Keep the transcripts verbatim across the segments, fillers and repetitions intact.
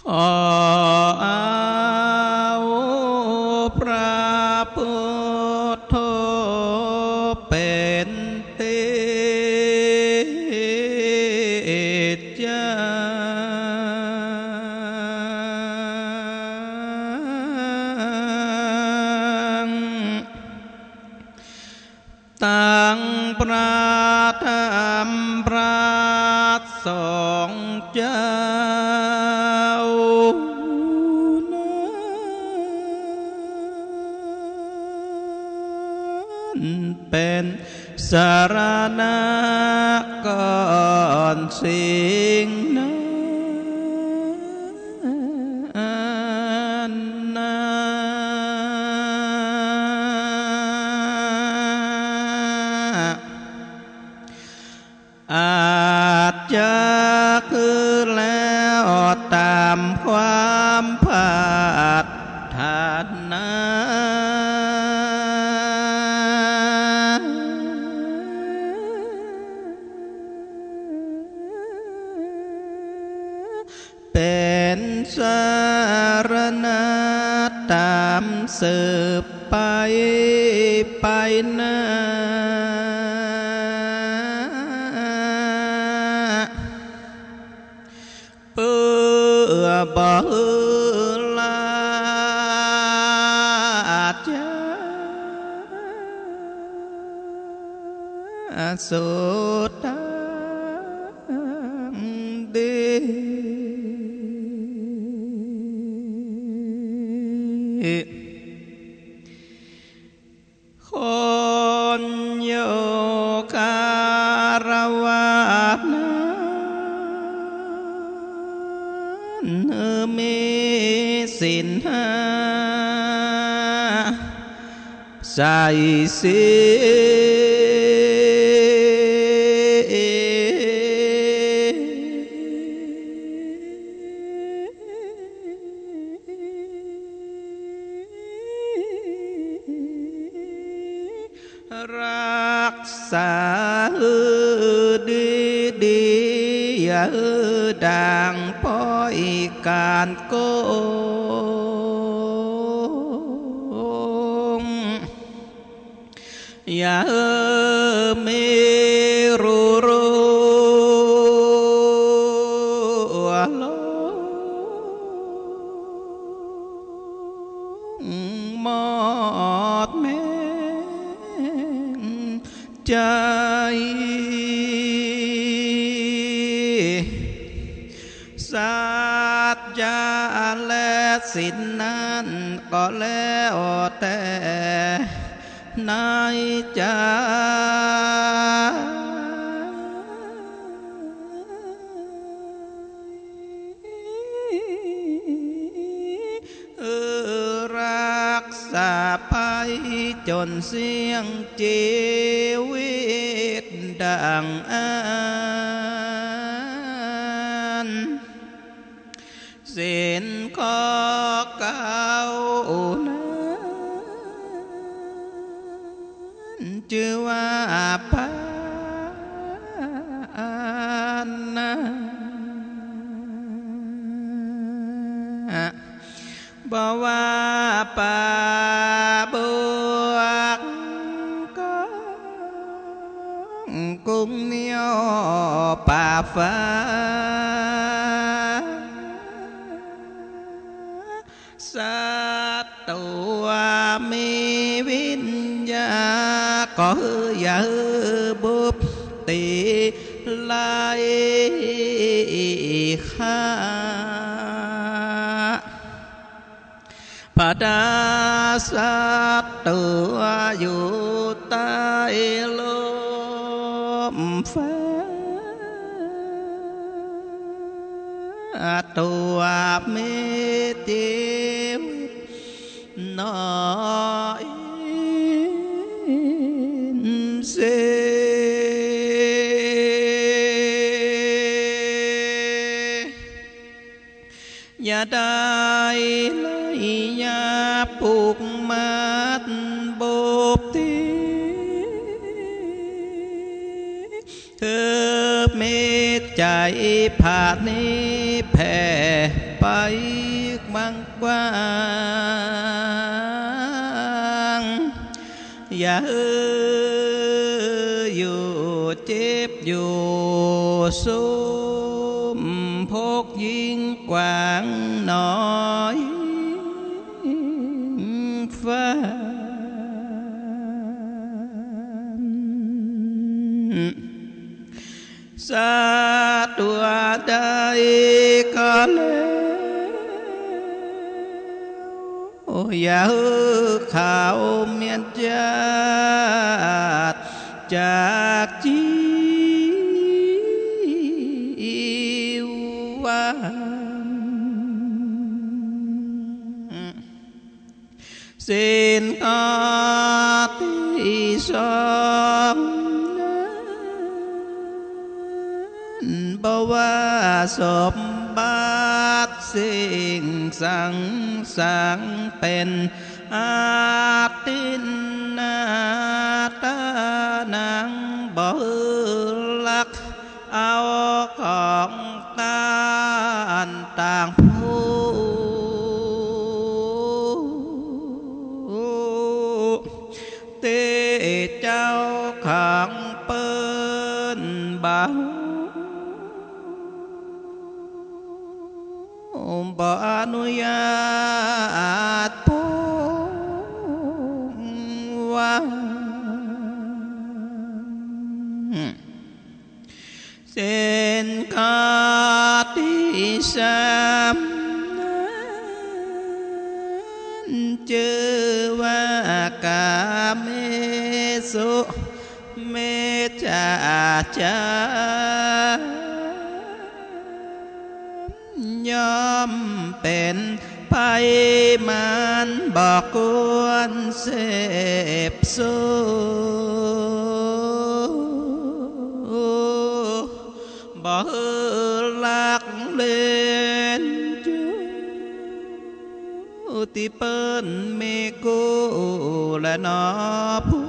ขอเอาพระพุทธเป็นติจาตั้งพระธรรมพระสงฆ์เจ้าเป็นสารณะก่อนสิ่งนั้นอาจจะคือแล้วตามความปรารถนาเป็นสารณะตามสืบไปไปนาเพื่อบ่ลาจะสุดทางดีคนโยคารวะนั้นมีศีลห้าใส่ศีรักษาดีดีอย่าดังปล่อยการโกงอย่ามีรู้รู้หลงหมดแม่ใจสัจจะและศีลนั้นก็แล้วแต่ในใจรักษาไปจนเสียงชีวิตดังอันศีลข้อเก่านั้นชื่อว่าปานะบ่ว่าป่าบวกก็กุ้งเหนียวป่าฟ้าสัตว์ตัวมีวิญญาก็อย่าบุบตีไล่ฆ่าพระดาสัตว์ตัวอยู่ใต้ลมฟ้าตัวมีชีวิตน้อยเสียอย่าได้เลยอย่าผูกมัดบุบทีเธอเมตใจผาดนี้แผ่ไปไปมังกว้างอย่าอยู่เจ็บอยู่ซุ่มพกยิงกว้างน้อยฟ้าสาตัวใดก็แล้วอย่าข่าวเมียนจัดจากจีวันเส้นอาทิสองบว่าสมบัติสิ่งสังสังเป็นอาตินนาตานังบ่ลักเอาของตานต่างผู้เตเจ้าขังเปิ้นบ่าวบ่อนุญาตผู้ว่าเส้นขาที่สามเจอว่ากาเมสุเมจาจายอมเป็นภัยมันบอกกวนเสพสูบ่ลักเล่นจูที่เปิ้นเมกูและนอผู้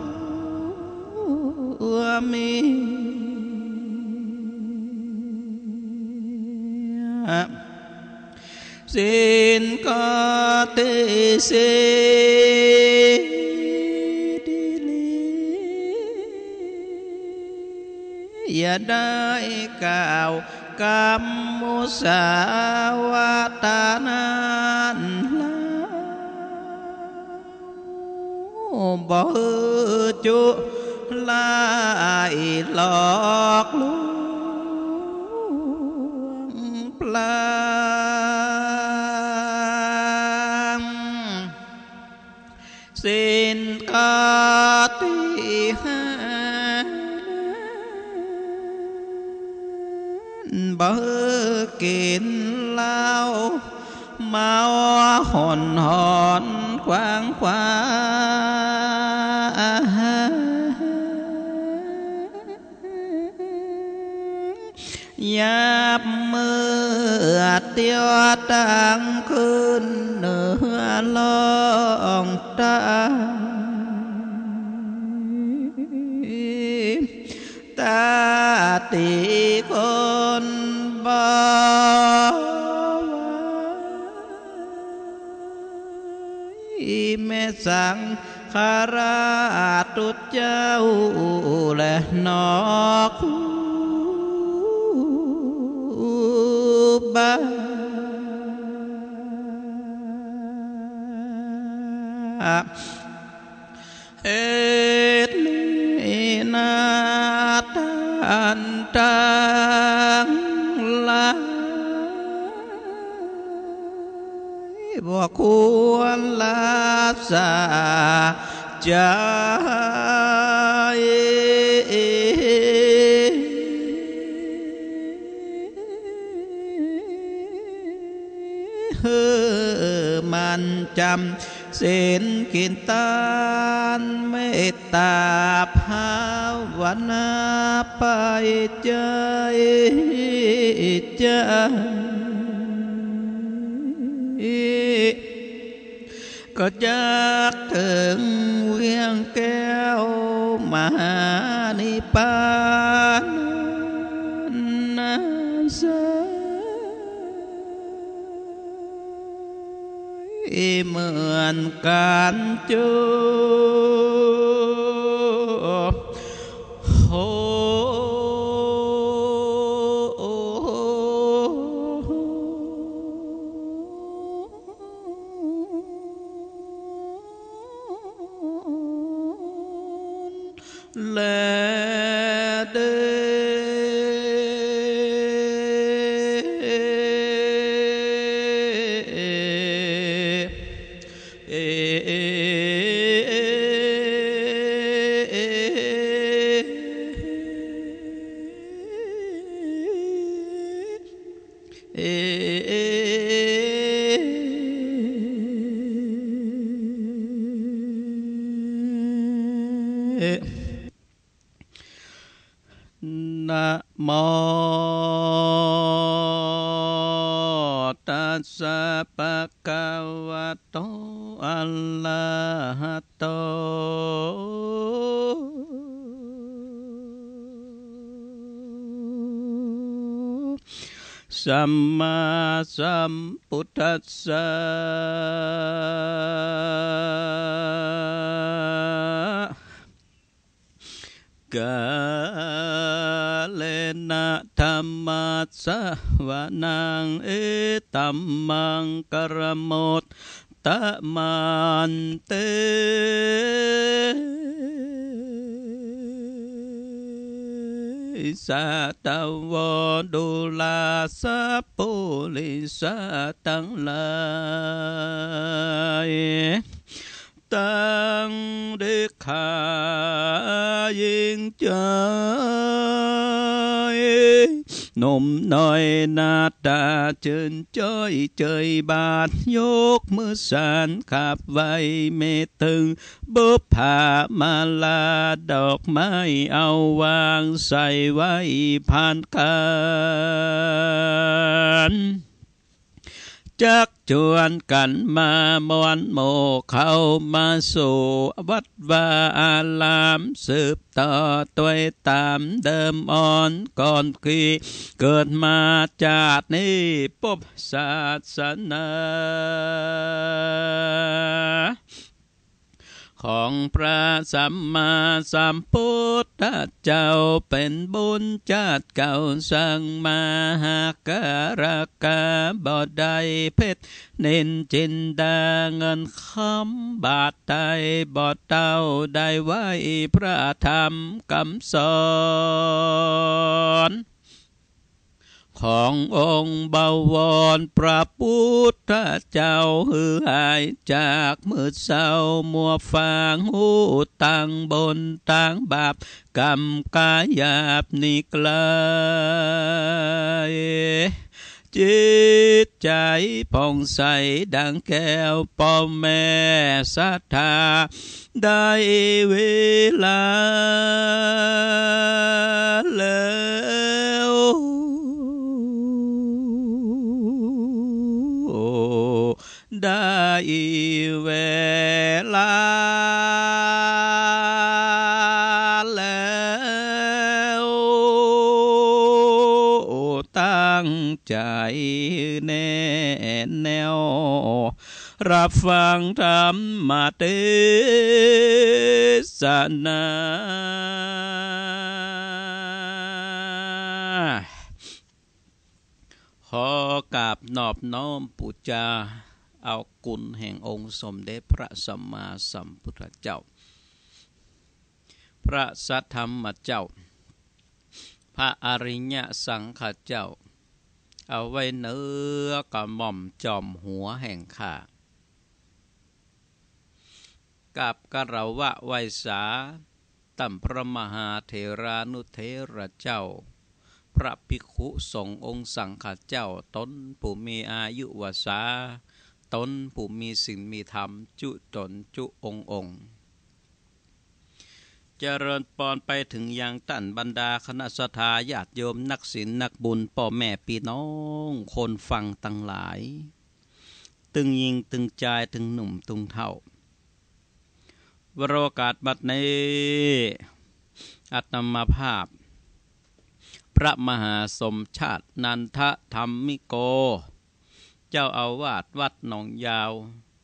มีสินก็เตเสดิลีอย่าได้กล่าวกรรมมุสาวาตานั้นบ่จุลายหลอกลวงปลาสินกาติหาบ่กินเหล้าเมาหอนหอนขวางขวางยามเมื่อเตียวตั้งขึ้นเหนือลองตาตาตีคนบ่แม่สังคาราตุเจ้าและนอกบ้าเอ็ดลีนาตันตังลาบ่ควรลาสาใจมันจำศีลกินตานเมตตาภาวนาไปใจใจก็จะถึงเวียงแก้วมหานิพพานนั้นเหมือนการจูบโหและเดนะโมตัสสะภะคะวะโตอะระหะโตสัมมาสัมพุทธัสสะกาเลนะธัมมัสสะวะนังเอตัมมังกรโมตตะมันเตสัตวดุลาสัพพุลิสัตทั้งหลายตั้งเด็กขายิงใจหนุ่มน้อยหน้าตาเจินจ้อยเจยบาทยกมือสานขับไว้เมตึงบุพผามาลาดอกไม้เอาวางใส่ไว้ผ่านกันจักจวนกันมามวนโมเข้ามาสู่วัดวาอารามสืบต่อตัวตามเดิมอ่อนก่อนคือเกิดมาจากนี้พบศาสนาของพระสัมมาสัมพุทธเจ้าเป็นบุญชาติเก่าสั่งมาหาการกาบ่ได้เพชรเน้นจินดาเงินคำบาทไทยบ่เต้าได้ไว้พระธรรมคำสอนขององค์บวรพระพุทธเจ้าหือหายจากมือเศร้ามัวฟางหูตั้งบนตั้งบาปกรรมกายหยาบนิกลายจิตใจผ่องใสดังแก้วพ่อแม่ศรัทธาได้เวลาแล้วได้เวลาแล้วตั้งใจแน่แนวรับฟังธรรมเทศนาขอกราบนอบน้อมปูชาเอาคุณแห่งองค์สมเด็จพระสัมมาสัมพุทธเจ้าพระสัทธรรมเจ้าพระอริยสังฆเจ้าเอาไว้เนื้อกระหม่อมจอมหัวแห่งข้ากับกระวะไวสาตัมพระมหาเถรานุเถระเจ้าพระภิกขุสงฆ์องค์สังฆเจ้าตนผู้มีอายุวสาตนผู้มีศีลมีธรรมจุตนจุององค์เจริญปอนไปถึงยังตันบรรดาคณะสัทธาญาติโยมนักศีลนักบุญพ่อแม่พี่น้องคนฟังตั้งหลายตึงยิงตึงใจตึงหนุ่มตึงเท่าวโรกาสบัดนี้อาตมาภาพพระมหาสมชาตินันทธรรมิโกเจ้าอาวาสวัดหนองยาว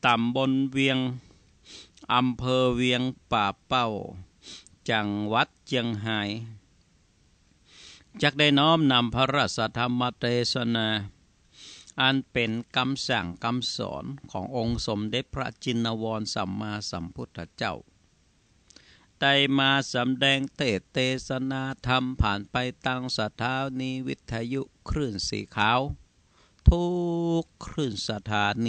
ตำบลเวียงอำเภอเวียงป่าเป้าจังหวัดเชียงรายจักได้น้อมนำพระราชธรรมเทศนาอันเป็นคำสั่งคำสอนขององค์สมเด็จพระจินวรสัมมาสัมพุทธเจ้าได้มาสำแดงเทศเทศนาธรรมผ่านไปตั้งสถานีวิทยุคลื่นสีขาวทุกคลื่นสถานี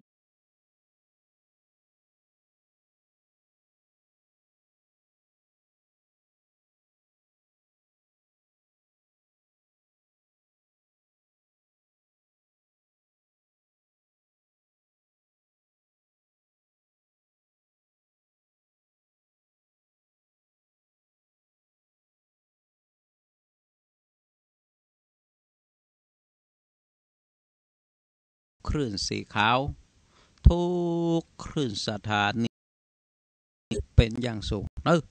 คลื่นสีขาวทุกคลื่นสถานีเป็นอย่างสูงเนอะ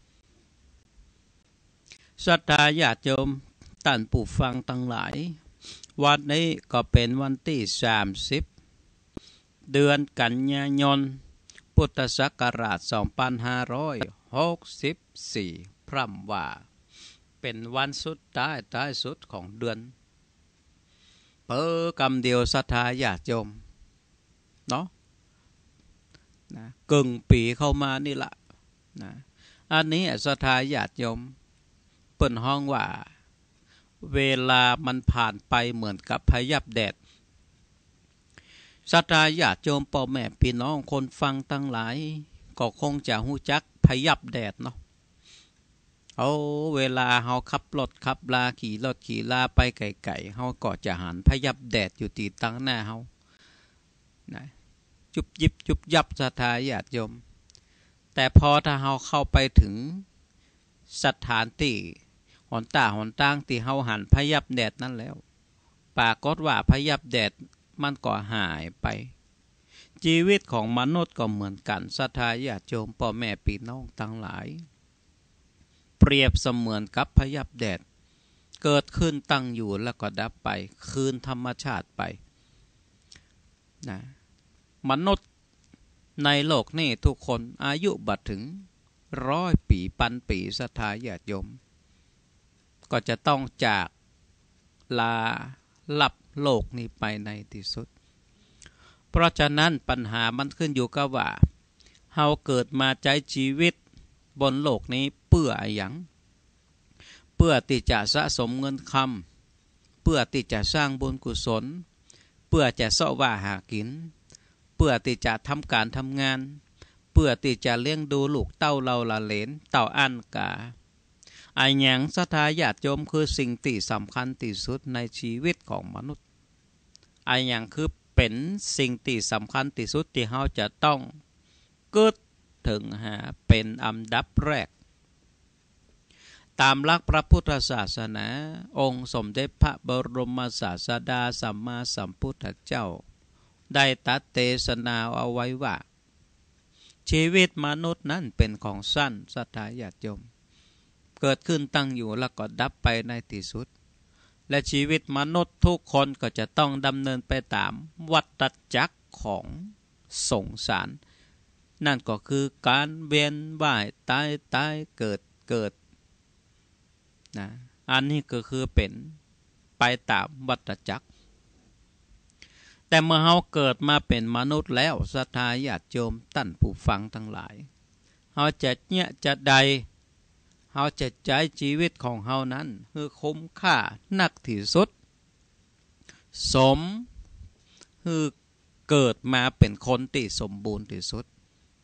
ศรัทธาญาติโยมท่านผู้ฟังทั้งหลายวันนี้ก็เป็นวันที่สามสิบเดือนกันยายนพุทธศักราชสองพันห้าร้อยหกสิบสี่พร่ำว่าเป็นวันสุดท้ายท้ายสุดของเดือนเปิดกำเดียวศรัทธาญาติโยมเนาะนะกึ่งปีเข้ามานี่ละนะอันนี้ศรัทธาญาติโยมเปิ่นห้องว่าเวลามันผ่านไปเหมือนกับพยับแดดศรัทธาญาติโยมพ่อแม่พี่น้องคนฟังทั้งหลายก็คงจะหู้จักพยับแดดเนาะเอาเวลาเฮาขับรถขับลาขี่รถขี่ลาไปไกลๆเฮาก็จะหันพยับแดดอยู่ตีตั้งหน้าเฮานะจุบยิบจุบยับศรัทธาญาติโยมแต่พอถ้าเฮาเข้าไปถึงสถานที่หนตาหนตั้งที่เฮาหันพยับแดดนั่นแล้วปรากฏว่าพยับแดดมันก็หายไปชีวิตของมนุษย์ก็เหมือนกันศรัทธาญาติโยมพ่อแม่พี่น้องทั้งหลายเปรียบเสมือนกับพยับแดดเกิดขึ้นตั้งอยู่แล้วก็ดับไปคืนธรรมชาติไปนะมนุษย์ในโลกนี้ทุกคนอายุบัดถึงร้อยปีพันปีศรัทธาญาติโยมก็จะต้องจากลาลับโลกนี้ไปในที่สุดเพราะฉะนั้นปัญหามันขึ้นอยู่กับว่าเฮาเกิดมาใช้ชีวิตบนโลกนี้เพื่ออะไรหยังเพื่อที่จะสะสมเงินคำเพื่อที่จะสร้างบุญกุศลเพื่อจะเสาะว่าหากินเพื่อที่จะทำการทำงานเพื่อที่จะเลี้ยงดูลูกเต้าเราละเหลนเต้าอั้นกาไอ้หยังศรัทธาญาติโยมคือสิ่งที่สำคัญที่สุดในชีวิตของมนุษย์ไอ้หยังคือเป็นสิ่งที่สำคัญที่สุดที่เราจะต้องเกิดถึงหาเป็นอันดับแรกตามหลักพระพุทธศาสนาองค์สมเด็จพระบรมศาสดาสัมมาสัมพุทธเจ้าได้ตรัสเทศนาเอาไว้ว่าชีวิตมนุษย์นั้นเป็นของสั้นศรัทธาญาติโยมเกิดขึ้นตั้งอยู่แล้วก็ดับไปในที่สุดและชีวิตมนุษย์ทุกคนก็จะต้องดำเนินไปตามวัฏจักรของสงสารนั่นก็คือการเวียนว่ายตายตายเกิดเกิดนะอันนี้ก็คือเป็นไปตามวัฏจักรแต่เมื่อเฮาเกิดมาเป็นมนุษย์แล้วศรัทธาญาติโยมท่านผู้ฟังทั้งหลายเฮาจะเนี่ยจะใดเฮาจะใช้ชีวิตของเฮานั้นคือคุ้มค่านักที่สุดสมคือเกิดมาเป็นคนที่สมบูรณ์ที่สุด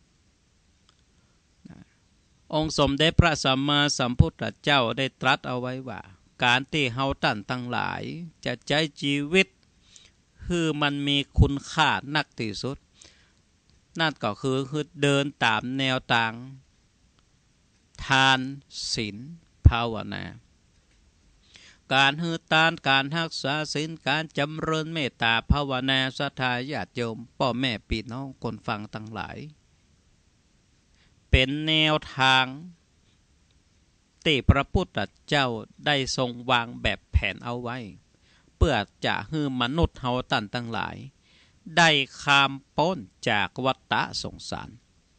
องค์สมเด็จพระสัมมาสัมพุทธเจ้าได้ตรัสเอาไว้ว่าการที่เฮาท่านทั้งหลายจะใช้ชีวิตคือมันมีคุณค่านักที่สุดนั่นก็คือคือเดินตามแนวทางทานศีลภาวนาการฮือตานการรักษาศีลการจำเริญเมตตาภาวนาศรัทธาญาติโยมพ่อแม่พี่น้องคนฟังทั้งหลายเป็นแนวทางที่พระพุทธเจ้าได้ทรงวางแบบแผนเอาไว้เพื่อจะให้มนุษย์เฮาท่านทั้งหลายได้ข้ามพ้นจากวัฏฏะสงสาร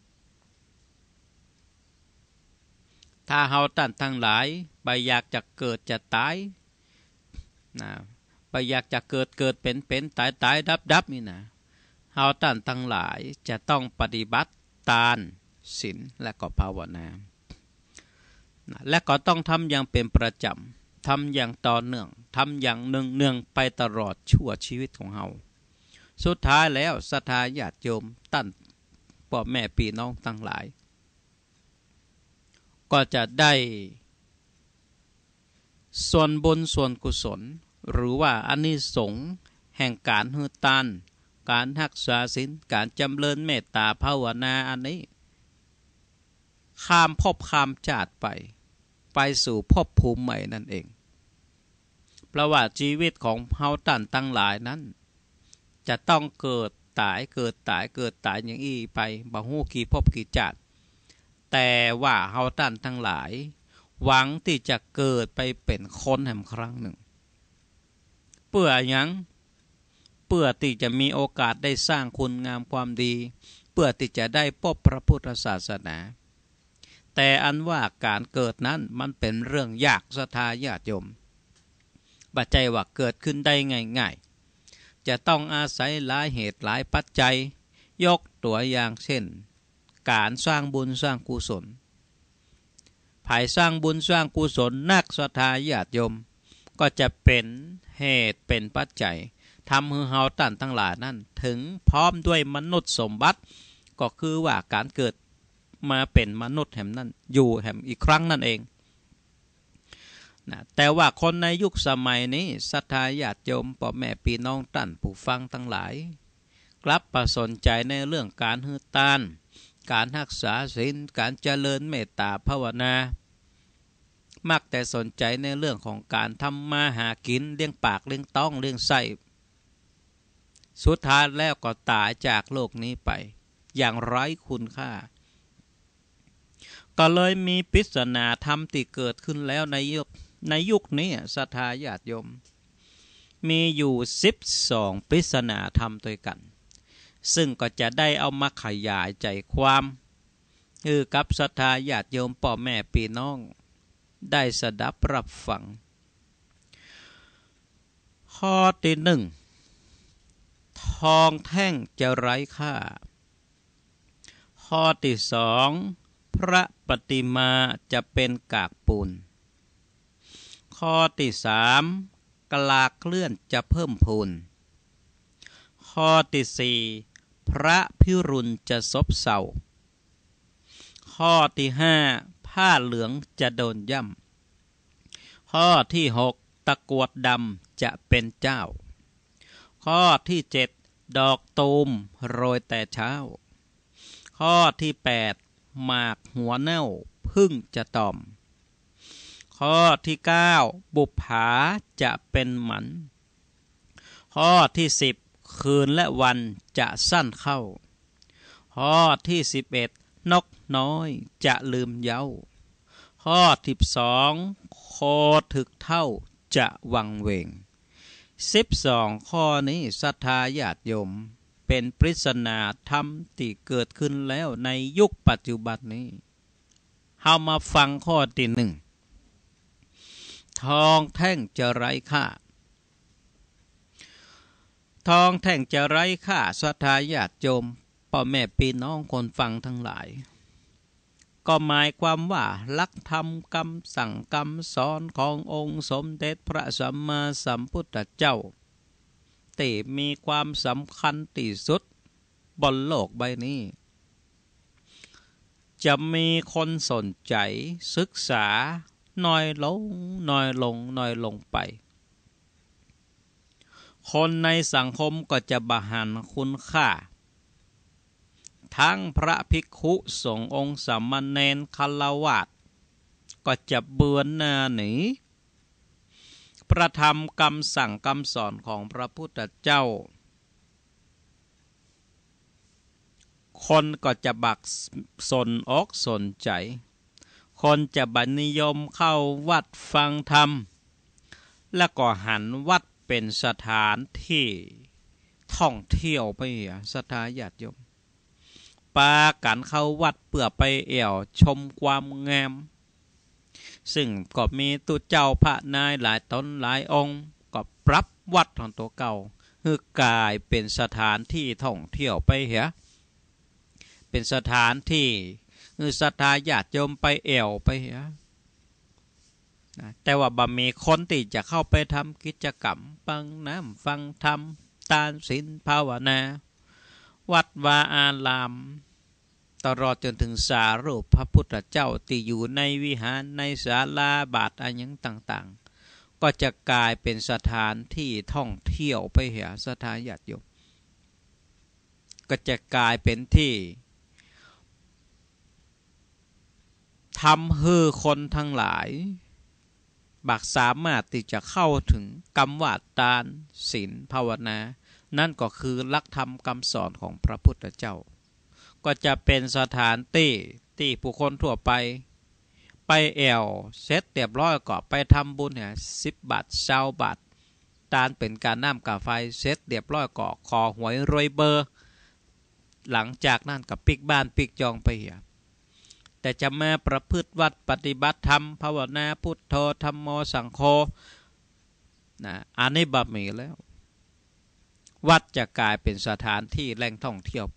ถ้าเฮาท่านทั้งหลายไปอยากจะเกิดจะตายนะไปอยากจะเกิดเกิดเป็นเป็นตายตายดับดับนี่นะเฮาท่านทั้งหลายจะต้องปฏิบัติทานศีลและก็ภาวนาและก็ต้องทำอย่างเป็นประจำทำอย่างต่อเนื่องทำอย่างเนืองๆไปตลอดชั่วชีวิตของเฮาสุดท้ายแล้วศรัทธาญาติโยมท่านพ่อแม่พี่น้องทั้งหลายก็จะได้ส่วนบุญส่วนกุศลหรือว่าอานิสงส์แห่งการให้ทานการรักษาศีลการจำเริญเมตตาภาวนาอันนี้ข้ามภพข้ามชาติไปไปสู่ภพภูมิใหม่นั่นเองเพราะว่าชีวิตของเฮาท่านทั้งหลายนั้นจะต้องเกิดตายเกิดตายเกิดตายอย่างอี้ไปบ่ฮู้กี่ภพกี่ชาติแต่ว่าเฮาท่านทั้งหลายหวังที่จะเกิดไปเป็นคนแห่งครั้งหนึ่งเพื่อหยังเพื่อที่จะมีโอกาสได้สร้างคุณงามความดีเพื่อที่จะได้พบพระพุทธศาสนาแต่อันว่าการเกิดนั้นมันเป็นเรื่องยากศรัทธาญาติโยมบัดใจว่าเกิดขึ้นได้ง่ายๆจะต้องอาศัยหลายเหตุหลายปัจจัยยกตัวอย่างเช่นการสร้างบุญสร้างกุศลภายสร้างบุญสร้างกุศลนักศรัทธาญาติโยมก็จะเป็นเหตุเป็นปัจจัยทำให้เฮาท่านทั้งหลายนั้นถึงพร้อมด้วยมนุษย์สมบัติก็คือว่าการเกิดมาเป็นมนุษย์แห่งนั้นอยู่แห่งอีกครั้งนั่นเองนะแต่ว่าคนในยุคสมัยนี้ศรัทธาญาติโยมพ่อแม่พี่น้องท่านผู้ฟังทั้งหลายกลับประสนใจในเรื่องการให้ทานการรักษาศีลการเจริญเมตตาภาวนามักแต่สนใจในเรื่องของการทำมาหากินเลี้ยงปากเลี้ยงท้องเลี้ยงไส้สุดท้ายแล้วก็ตายจากโลกนี้ไปอย่างไร้คุณค่าก็เลยมีปริศนาธรรมที่เกิดขึ้นแล้วในยุคในยุคนี้ศรัทธาญาติโยมมีอยู่สิบสองปริศนาธรรมด้วยกันซึ่งก็จะได้เอามาขยายใจความคือกับศรัทธาญาติโยมพ่อแม่พี่น้องได้สดับรับฟังข้อที่หนึ่งทองแท่งจะไร้ค่าข้อที่สองพระปฏิมาจะเป็นกากปูนข้อที่สามกลากเคลื่อนจะเพิ่มพูนข้อที่สี่พระพิรุณจะซบเซาข้อที่ห้าผ้าเหลืองจะโดนย่ำข้อที่หกตะกรวดดำจะเป็นเจ้าข้อที่เจ็ดดอกตูมโรยแต่เช้าข้อที่แปดหมากหัวเน่าพึ่งจะตอมข้อที่เก้าบุปผาจะเป็นหมันข้อที่สิบคืนและวันจะสั้นเข้าข้อที่สิบเอ็ดนกน้อยจะลืมเย้าข้อที่สองโคถึกเท่าจะวังเวงสิบสองข้อนี้ศรัทธาญาติโยมเป็นปริศนาธรรมที่เกิดขึ้นแล้วในยุคปัจจุบันนี้เฮามาฟังข้อที่หนึ่งทองแท่งจะไร้ค่าทองแท่งจะไร้ค่าศรัทธาญาติโยมพ่อแม่พี่น้องคนฟังทั้งหลายก็หมายความว่าหลักธรรมคำสั่งคำสอนขององค์สมเด็จพระสัมมาสัมพุทธเจ้าที่มีความสำคัญที่สุดบนโลกใบนี้จะมีคนสนใจศึกษาน้อยลงน้อยลงน้อยลงไปคนในสังคมก็จะบหันคุณค่าทั้งพระภิกขุสงฆ์องค์สามเณรคัลวาสก็จะเบือนหน้าหนีพระธรรมคำสั่งคำสอนของพระพุทธเจ้าคนก็จะบักสนอกสนใจคนจะบันิยมเข้าวัดฟังธรรมและก็หันวัดเป็นสถานที่ทท่องเที่ยวไปเหียศรัทธาญาติโยมปากันเข้าวัดเพื่อไปเอี่ยวชมความงามซึ่งก็มีตุเจ้าพระนายหลายตนหลายองค์ก็ปรับวัดของตัวเก่าคือกลายเป็นสถานที่ท่องเที่ยวไปเหียเป็นสถานที่คือศรัทธาญาติโยมไปเอี่ยวไปเหียแต่ว่าบ่มีคนที่จะเข้าไปทำกิจกรรมฟังน้ำฟังธรรมทานศีลภาวนาวัดวาอารามตลอดจนถึงสารูปพระพุทธเจ้าที่อยู่ในวิหารในศาลาบาทอะไรอย่างต่างๆก็จะกลายเป็นสถานที่ท่องเที่ยวไปเหียศรัทธาญาติโยมก็จะกลายเป็นที่ทำให้คนทั้งหลายบักสามารถที่จะเข้าถึงกรรมวาทานศีลภาวนานั่นก็คือหลักธรรมคำสอนของพระพุทธเจ้าก็จะเป็นสถานที่ที่ผู้คนทั่วไปไปแอวเสร็จเรียบร้อยก็ไปทำบุญเนี่ยสิบบาทเช้าบาทตานเป็นการน้ำกาไฟเสร็จเรียบร้อยก็ขอหวยรวยเบอร์หลังจากนั้นกับปิกบ้านปิกจองไปเหียแต่จะมาประพฤติวัดปฏิบัติธรรมภาวนาพุทโธธัมโมสังโฆนะอันนี้บะหมี่แล้ววัดจะกลายเป็นสถานที่แหล่งท่องเที่ยวไป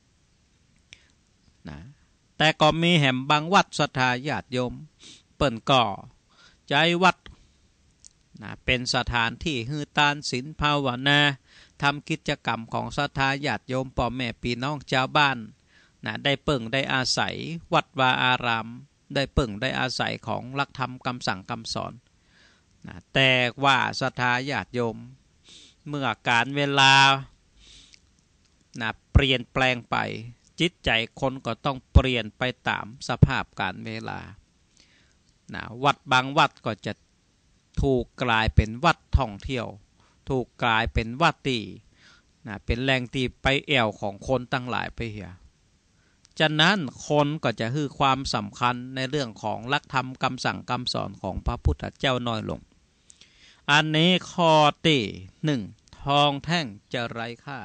นะแต่ก็มีแห่งบางวัดศรัทธาญาติโยมเปิ่นก่อใจวัดนะเป็นสถานที่ฮือทานศีลภาวนาทำกิจกรรมของศรัทธาญาติโยมพ่อแม่พี่น้องชาวบ้านนะได้เปิ่งได้อาศัยวัดวาอารามได้เปิ่งได้อาศัยของหลักธรรมคำสั่งคำสอนนะแต่ว่าศรัทธาญาติโยมเมื่อการเวลานะเปลี่ยนแปลงไปจิตใจคนก็ต้องเปลี่ยนไปตามสภาพการเวลานะวัดบางวัดก็จะถูกกลายเป็นวัดท่องเที่ยวถูกกลายเป็นวัดตีนะเป็นแหล่งที่ไปแอวของคนตั้งหลายไปเหียฉะนั้นคนก็จะให้ความสำคัญในเรื่องของหลักธรรมคำสั่งคำสอนของพระพุทธเจ้าน้อยลงอันนี้ข้อที่หนึ่งทองแท่งจะไร้ค่า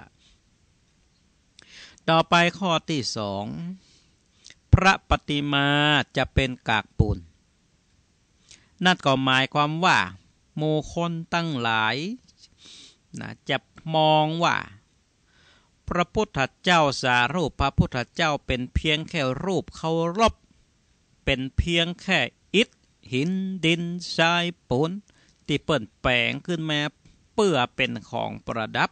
ต่อไปข้อที่สองพระปฏิมาจะเป็นกากปูนนั่นก็หมายความว่าหมู่คนตั้งหลายนะจะมองว่าพระพุทธเจ้าสารูปพระพุทธเจ้าเป็นเพียงแค่รูปเคารพเป็นเพียงแค่อิฐหินดินทรายปูนที่เปิ่นแปลงขึ้นมาเพื่อเป็นของประดับ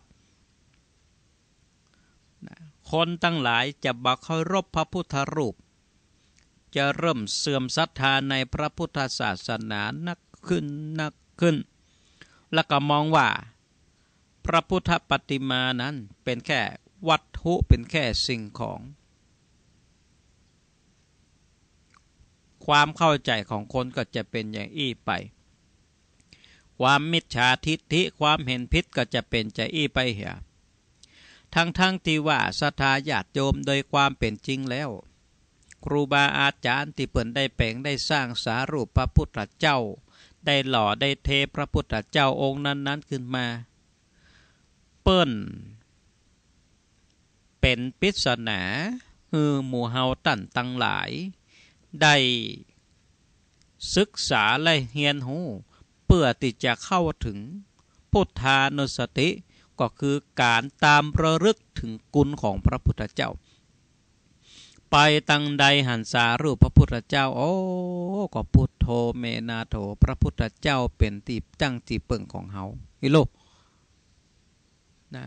คนตั้งหลายจะบักเคารพพระพุทธรูปจะเริ่มเสื่อมศรัทธาในพระพุทธศาสนานักขึ้นนักขึ้นแล้วก็มองว่าพระพุทธปฏิมานั้นเป็นแค่วัตถุเป็นแค่สิ่งของความเข้าใจของคนก็จะเป็นอย่างอี้ไปความมิจฉาทิฏฐิความเห็นผิดก็จะเป็นจะอี้ไปเหียทั้งทั้งที่ว่าศรัทธาญาติโยมโดยความเป็นจริงแล้วครูบาอาจารย์ที่เปิ่นได้แปลงได้สร้างสารูปพระพุทธเจ้าได้หล่อได้เทพระพุทธเจ้าองค์นั้นๆขึ้นมาเปิ้นเป็นปริศนาคือหมู่เฮาตั้นตั้งหลายได้ศึกษาและเรียนรู้เพื่อที่จะเข้าถึงพุทธานุสติก็คือการตามระลึกถึงคุณของพระพุทธเจ้าไปตั้งใดหันสารูปพระพุทธเจ้าโอ้ก็พุทโธเมนาโถพระพุทธเจ้าเป็นที่ตั้งที่เปิ่งของเฮาฮิโลนะ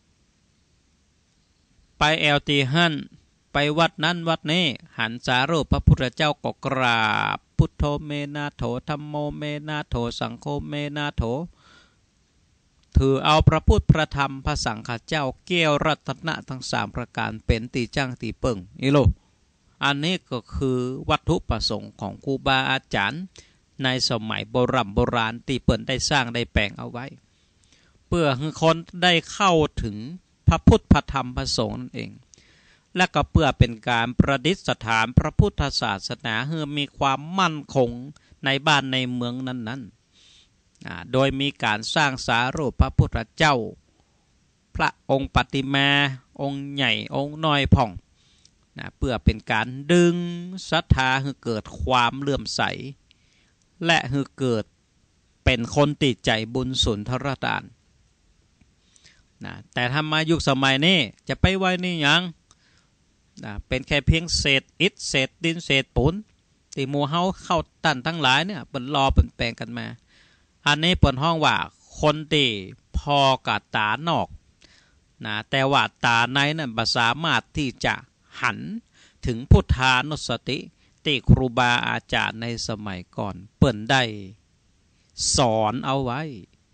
ไปแอลตีหันไปวัดนั้นวัดนี้หันสารูปพระพุทธเจ้าก็กราบพุทโธเมนาโถธัมโมเมนาโถสังโฆเมนาโถถือเอาพระพุทธพระธรรมพระสังฆเจ้าเกี่ยวรัตนะทั้งสามประการเป็นตีจ้างตีเปิ่งอิโลอันนี้ก็คือวัตถุประสงค์ของครูบาอาจารย์ในสมัยโบราณโบราณที่เปิ่นได้สร้างได้แปลงเอาไว้เพื่อให้คนได้เข้าถึงพระพุทธพระธรรมพระสงฆ์นั่นเองและก็เพื่อเป็นการประดิษฐานพระพุทธศาสนาให้มีความมั่นคงในบ้านในเมืองนั้นๆโดยมีการสร้างสารูปพระพุทธเจ้าพระองค์ปฏิมาองค์ใหญ่องค์น้อยผ่องนะเพื่อเป็นการดึงศรัทธาให้เกิดความเลื่อมใสและให้เกิดเป็นคนติดใจบุญสุนทรทานนะแต่ทำมายุคสมัยนี้จะไปไว้นี่ยังนะเป็นแค่เพียงเศษอิฐเศษดินเศษปูนที่หมู่เฮาเข้าตั้นทั้งหลายเนี่ยเป็นรอเป็นแปลงกันมาอันนี้เปิดห้องว่าคนที่พอกับตานอกนะแต่ว่าตาในนั้นบ่สามารถที่จะหันถึงพุทธานุสติที่ครูบาอาจารย์ในสมัยก่อนเปิ่นได้สอนเอาไว้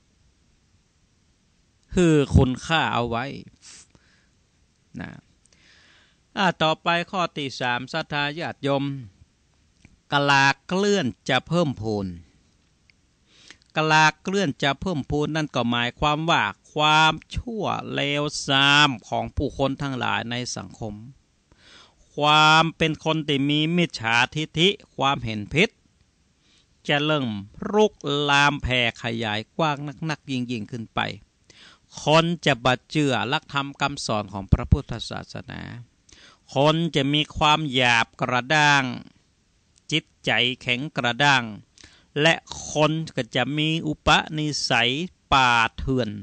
คือคุณค่าเอาไว้นะต่อไปข้อที่สามศรัทธาญาติโยมกลาเกลื่อนจะเพิ่มพูนกลาเกลื่อนจะเพิ่มพูนนั่นก็หมายความว่าความชั่วเลวทรามของผู้คนทั้งหลายในสังคมความเป็นคนที่มีมิจฉาทิฐิความเห็นผิดจะเริ่มรุกลามแผ่ขยายกว้างนักๆยิ่งๆขึ้นไปคนจะบัดเจือหลักธรรมคำสอนของพระพุทธศาสนาคนจะมีความหยาบกระด้างจิตใจแข็งกระด้างและคนก็จะมีอุปนิสัยป่าเถื่อน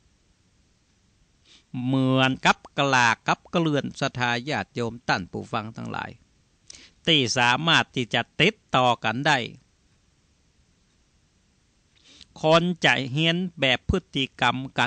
เหมือนกับกลากับเกลื่อนศรัทธาญาติโยมตั้นผู้ฟังทั้งหลายที่สามารถที่จะติดต่อกันได้คนจะเฮียนแบบพฤติกรรมกัน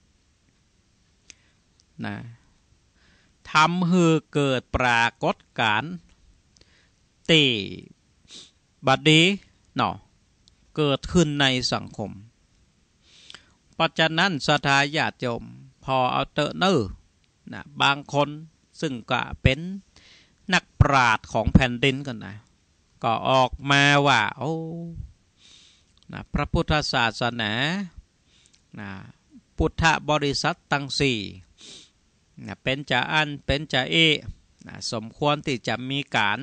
นะทำให้เกิดปรากฏการณ์ตีบัดนี้เนาะเกิดขึ้นในสังคมเพราะฉะนั้นศรัทธาญาติโยมพอเอาเตอะเนอนะบางคนซึ่งก็เป็นนักปราชญ์ของแผ่นดินกันนะก็ออกมาว่าโอ้นะพระพุทธศาสนานะพุทธบริษัทตั้งสี่นะเป็นจะอันเป็นจะเอนะสมควรที่จะมีการ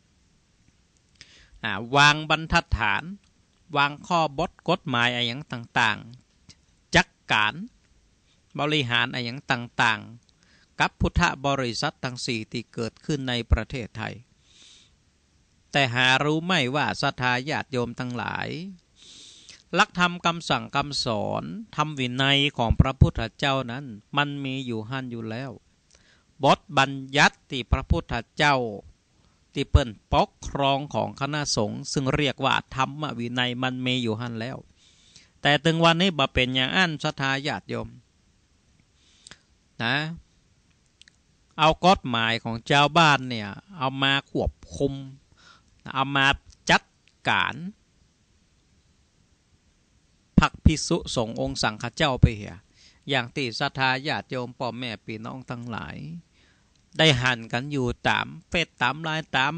นะวางบรรทัดฐานวางข้อบทกฎหมายอะไรอย่างต่างๆจัดการบริหารอะไรอย่างต่างๆกับพุทธบริษัททั้งสี่ที่เกิดขึ้นในประเทศไทยแต่หารู้ไหมว่าศรัทธาญาติโยมทั้งหลายหลักธรรมคำสั่งคำสอนธรรมวินัยของพระพุทธเจ้านั้นมันมีอยู่หั่นอยู่แล้วบทบัญญัติที่พระพุทธเจ้าที่เปิ้นปกครองของคณะสงฆ์ซึ่งเรียกว่าธรรมวินัยมันมีอยู่หั่นแล้วแต่ถึงวันนี้บ่เป็นอย่างอันศรัทธาญาติโยมนะเอากฎหมายของเจ้าบ้านเนี่ยเอามาควบคุมเอามาจัดการพรรคภิกษุสงฆ์องค์สังฆเจ้าไปเหียอย่างที่ศรัทธาญาติโยมพ่อแม่พี่น้องทั้งหลายได้หันกันอยู่ตามเฟซตามไลน์ตาม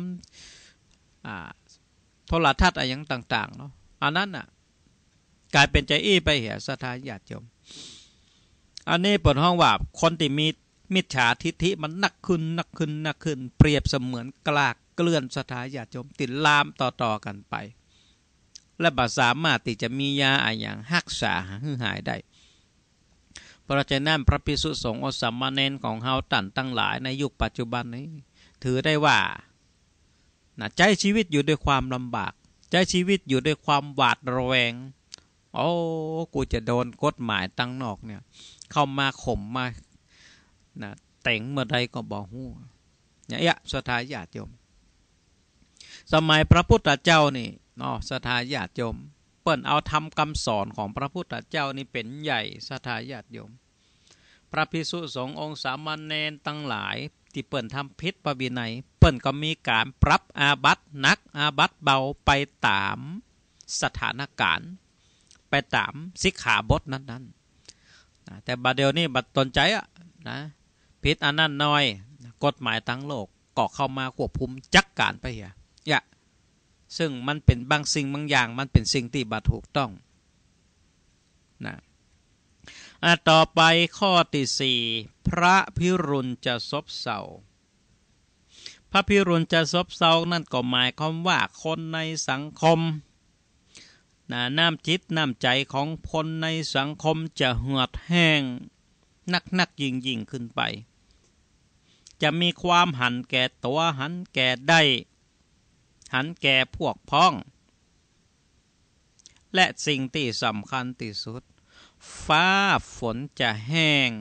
โทรทัศน์อะไรอย่างต่างๆเนาะอันนั้นน่ะกลายเป็นใจอี้ไปเหียศรัทธาญาติโยมอันนี้เปิดห้องว่าคนที่มีมิจฉาทิฐิมันนักขึ้นนักขึ้นนักขึ้นเปรียบเสมือนกลากเกลื่อนศรัทธาญาติโยมติดลามต่อๆกันไปและบ่สามารถที่จะมียาอะไรอย่างรักษาให้หายได้เพราะฉะนั้นพระภิกษุสงฆ์สามเณรของเฮาตั้นตั้งหลายในยุคปัจจุบันนี้ถือได้ว่านะใจชีวิตอยู่ด้วยความลำบากใจชีวิตอยู่ด้วยความหวาดระแวงโอ้กูจะโดนกฎหมายตั้งนอกเนี่ยเข้ามาข่มมานะแต่งเมื่อใดก็บ่ฮู้เนี่ยอะศรัทธาญาติโยมสมัยพระพุทธเจ้านี่เนาะศรัทธาญาติโยมเปิ้นเอาธรรมคำสอนของพระพุทธเจ้านี่เป็นใหญ่ศรัทธาญาติโยมพระภิกษุสงฆ์องค์สามเณรทั้งหลายที่เปิ้นทำผิดพระวินัยเปิ้นก็มีการปรับอาบัติหนักอาบัติเบาไปตามสถานการณ์ไปตามสิกขาบทนั้นๆนะแต่บัดเดี๋ยวนี้บัดตนใจอ่ะนะผิดอันนั้นน้อยกฎหมายทั้งโลกก็เข้ามาควบคุมจัดการไปเหียอย่าซึ่งมันเป็นบางสิ่งบางอย่างมันเป็นสิ่งที่บ่ถูกต้องนะต่อไปข้อที่สี่พระพิรุณจะซบเซาพระพิรุณจะซบเซานั่นก็หมายความว่าคนในสังคมนะน้ำจิตน้ำใจของคนในสังคมจะเหือดแห้งนักนักยิ่งยิ่งขึ้นไปจะมีความหันแก่ตัวหันแก่ได้หันแก่พวกพ้องและสิ่งที่สำคัญที่สุดฟ้าฝนจะแห้ง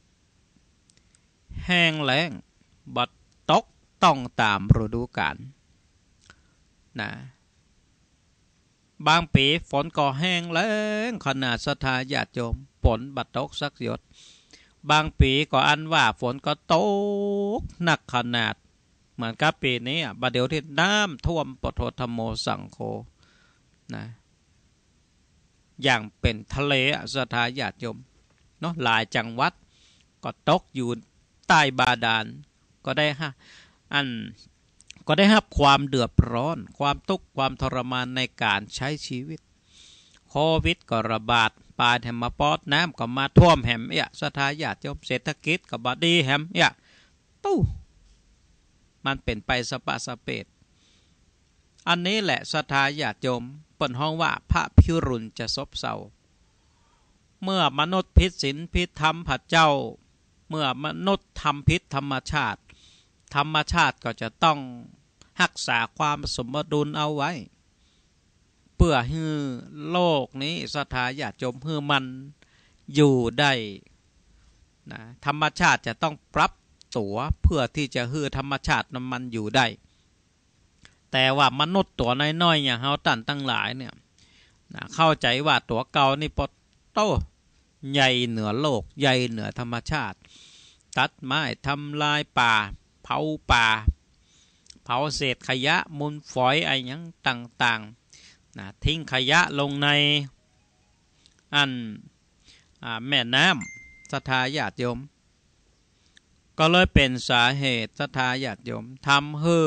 แห้งแล้งบ่ตกต้องตามฤดูกาลนะบางปีฝนก็แห้งแล้งขนาดศรัทธาญาติโยมฝนบ่ตกสักหยดบางปีก็อันว่าฝนก็ตกหนักขนาดเหมือนกับปีนี้บัดเดี๋ยวที่น้ำท่วมปโทธโมสังโฆนะอย่างเป็นทะเลศรัทธาญาติโยมเนาะหลายจังหวัดก็ตกอยู่ใต้บาดาลก็ได้ฮะอันก็ได้รับความเดือดร้อนความทุกข์ความทรมานในการใช้ชีวิตโควิดก็ระบาดปลาแถมมาปอดน้ำก็มาท่วมแหมเอะศรัทธาญาติโยมเศรษฐกิจก็บ่ดีแหมเอะตู้มันเป็นไปสปะสะเปดอันนี้แหละศรัทธาญาติโยมเปิ้นฮ้องว่าพระพิรุณจะซบเซาเมื่อมนุษย์ผิดศีลผิดธรรมพระเจ้าเมื่อมนุษย์ทำผิดธรรมชาติธรรมชาติก็จะต้องรักษาความสมดุลเอาไว้เพื่อให้โลกนี้ศรัทธาญาติโยมให้มันอยู่ได้นะธรรมชาติจะต้องปรับตัวเพื่อที่จะให้ธรรมชาติมันอยู่ได้แต่ว่ามนุษย์ตัวน้อยๆอย่างเฮาตั้นตั้งหลายเนี่ยนะเข้าใจว่าตัวเก่านี่ปอโตใหญ่เหนือโลกใหญ่เหนือธรรมชาติตัดไม้ทำลายป่าเผาป่าเผาเศษขยะมูลฝอยอะไรอย่างต่างๆนะทิ้งขยะลงในอันแม่น้ำศรัทธาญาติโยมก็เลยเป็นสาเหตุศรัทธาญาติโยมทำให้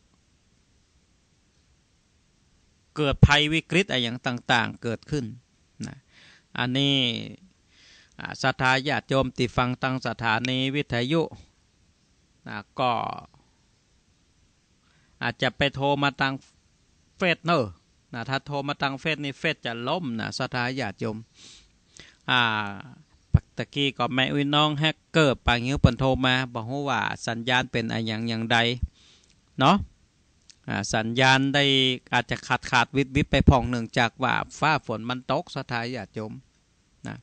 เกิดภัยวิกฤตอะไรอย่างต่างๆเกิดขึ้นนะอันนี้ศรัทธาญาติโยมที่ฟังตั้งสถานีวิทยุนะก็อาจจะไปโทรมาตั้งเฟซเนอะนะถ้าโทรมาตั้งเฟซนี่เฟซจะล่มนะศรัทธาญาติโยมอ่าปักตะกี้ก็แม่อุ้ยน้องแฮกเกอร์ปางหิ้วเปิ้นโทรมาบอกว่าสัญญาณเป็นอะไรอย่างอย่างใดเนาะสัญญาณได้อาจจะขาดขาดวิบวิบไปพองหนึ่งจากว่าฟ้าฝนมันตกศรัทธาญาติโยมนะ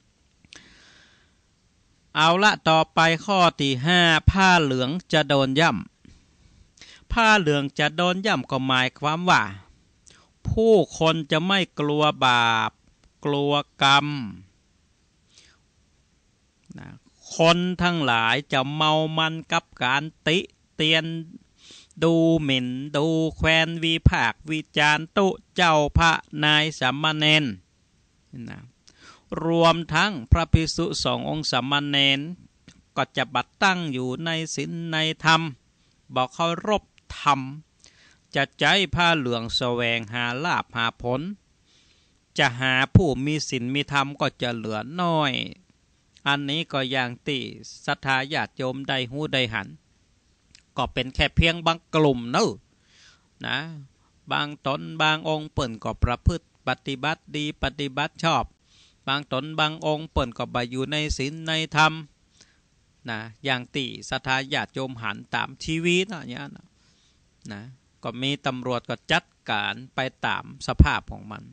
เอาละต่อไปข้อที่ห้าผ้าเหลืองจะโดนย่ำผ้าเหลืองจะโดนย่ำก็หมายความว่าผู้คนจะไม่กลัวบาปกลัวกรรมนะคนทั้งหลายจะเมามันกับการติเตียนดูหมิ่นดูแควนวิพากษ์วิจารณ์ตุเจ้าพระนายสามเณรนะรวมทั้งพระภิกษุสององค์สามเณรก็จะบัดตั้งอยู่ในศีลในธรรมบอกเคารพธรรมจะใจผ้าเหลืองแสวงหาลาภหาผลจะหาผู้มีศีลมีธรรมก็จะเหลือน้อยอันนี้ก็อย่างที่ศรัทธาญาติโยมได้หูได้หันก็เป็นแค่เพียงบางกลุ่มเนอะนะบางตนบางองค์เปิ่นก็ประพฤติปฏิบัติดีปฏิบัติชอบบางตนบางองค์เปิ่นก็ไปอยู่ในศีลในธรรมนะอย่างที่ศรัทธาญาติโยมหันตามทีวีนะอย่างนั้นนะก็มีตำรวจก็จัดการไปตามสภาพของมัน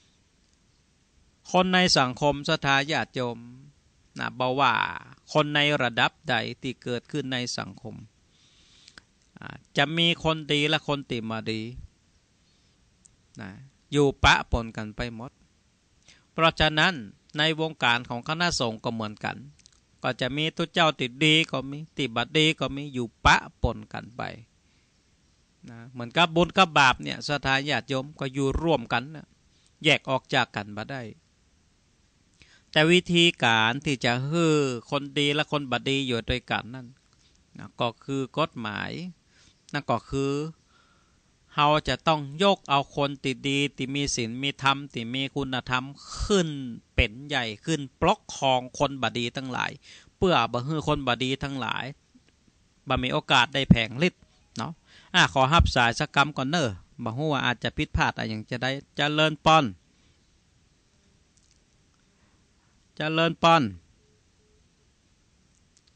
คนในสังคมศรัทธาญาติโยมนะบอกว่าคนในระดับใดที่เกิดขึ้นในสังคมจะมีคนดีและคนติมาดีนะอยู่ปะปนกันไปหมดเพราะฉะนั้นในวงการของคณะสงฆ์ก็เหมือนกันก็จะมีตุเจ้าติดดีก็มีติบัดดีก็มีอยู่ปะปนกันไปนะเหมือนกับบุญกับบาปเนี่ยศรัทธาญาติโยมก็อยู่ร่วมกันนะแยกออกจากกันมาได้แต่วิธีการที่จะให้คนดีและคนบัดดีอยู่ด้วยกันนั่นนะก็คือกฎหมายนั่นก็คือเราจะต้องยกเอาคนติดดีที่มีศีลมีธรรมที่มีคุณธรรมขึ้นเป็นใหญ่ขึ้นปกครองคนบดีทั้งหลายเพื่อบ่ให้คนบดีทั้งหลายบ่มีโอกาสได้แผงฤทธิ์เนาะอ่ะขอรับสายสักกรรมก่อนเนอะบ่ฮู้ว่าอาจจะผิดพลาดอะไรอย่างจะได้เจริญปอนเจริญปอน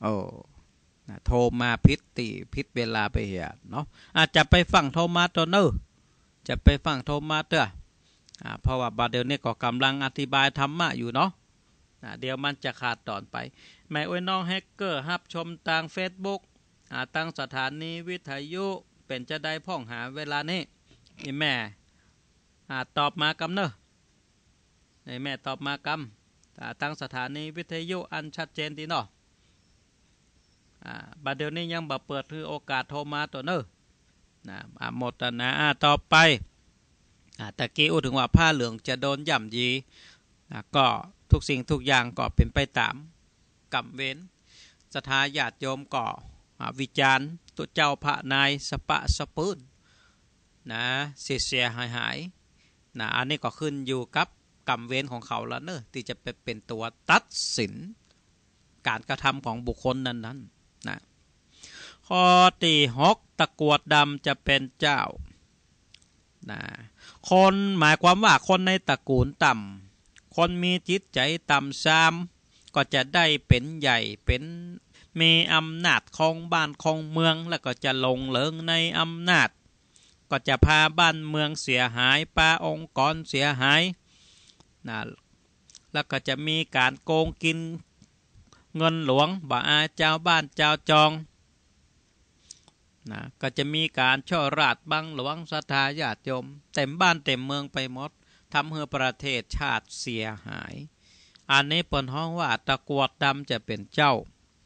โอ้นะโทรมาพิษตีพิษเวลาไปเหียเนาะอาจจะไปฟังโทรมาตัวเนอจะไปฟังโทรมาเถอะอ่าเพราะว่าบาดเดี๋ยวนี้ก็กำลังอธิบายธรรมะอยู่เนาะนะเดี๋ยวมันจะขาดตอนไปแม่อ้วยน้องแฮกเกอร์รับชมทาง Facebook อ่าตั้งสถานีวิทยุเป็นจะได้พ้องหาเวลานี้อีแม่อ่าตอบมากำเนอะไอ้แม่ตอบมากำอ่าตั้งสถานีวิทยุอันชัดเจนดีเนาะอ่าบัดเดี๋ยวนี้ยังบ่เปิดคือโอกาสโทรมาตัวเนอะนะอ่าหมดนะอ่าต่อไปอ่าตะกี้อู้ถึงว่าผ้าเหลืองจะโดนย่ำยีอ่าก็ทุกสิ่งทุกอย่างก็เป็นไปตามกรรมเวรศรัทธาญาติโยมก็วิจารณ์ตัวเจ้าพระนายสปะสปืนนะเสียเสียหายหายนะอันนี้ก็ขึ้นอยู่กับกรรมเวรของเขาแล้วเนอะที่จะเป็นตัวตัดสินการกระทำของบุคคลนั้นนั้นนะข้อที่หกตะกรวดดำจะเป็นเจ้านะคนหมายความว่าคนในตระกูลต่ำคนมีจิตใจต่ำซ้ำก็จะได้เป็นใหญ่เป็นมีอำนาจของบ้านของเมืองแล้วก็จะลงเหลิงในอำนาจก็จะพาบ้านเมืองเสียหายปาองค์กรเสียหายนะแล้วก็จะมีการโกงกินเงินหลวงบ่อาเจ้าบ้านเจ้าจองนะก็จะมีการช่อราดบังหลวงศรัทธาญาติโยมเต็มบ้านเต็มเมืองไปหมดทำให้ประเทศชาติเสียหายอันนี้เปิ้นฮ้องว่าตะกรวดดำจะเป็นเจ้า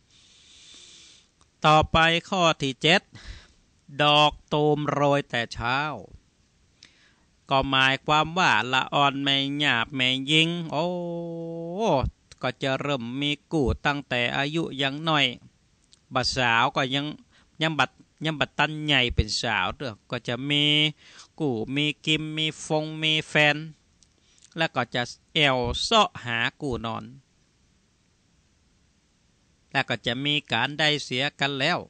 ต่อไปข้อที่เจ็ดดอกตูมโรยแต่เช้าก็หมายความว่าละอ่อนไม่หยาบไม่ยิงโอ้ก็จะเริ่มมีกู่ตั้งแต่อายุยังน้อยบัดสาวก็ยังยังบัดยังบัดตันใหญ่เป็นสาวเด้อก็จะมีกู่มีกิมมีฟงมีแฟนแล้วก็จะแอวเสาะหากู่นอนแล้วก็จะมีการได้เสียกันแล้ว